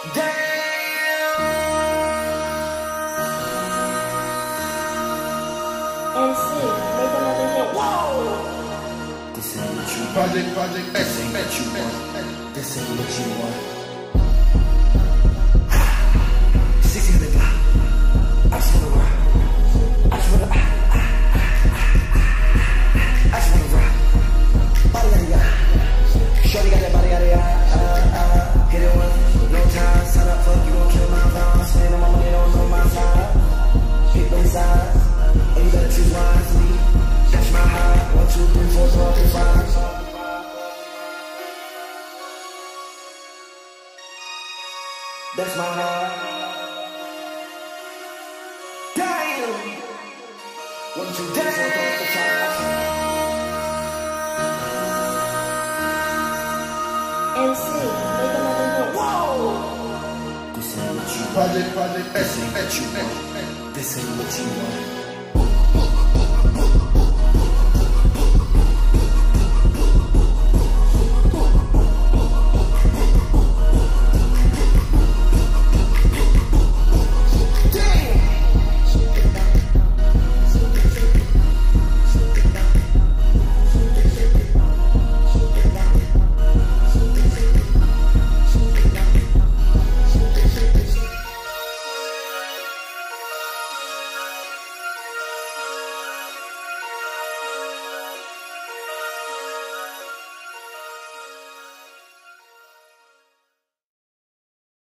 This ain't what you project, this ain't what you want. This ain't what you want. 600 block. I just wanna rock. I just wanna I just wanna rock. Body-ody. Shawty got that body-ody. Hit it one, no time. Sign up, fuck you, gon' kill my vibe. Spend all my money on my side. Pick them sides, and you better choose wisely. That's my high. 1, 2, 3, 4, 5. That's my high. Damn. 1, 2, 3, 4, 5. MC, make another hit. Whoa. This ain't what you project, this ain't what you want. This ain't what you want.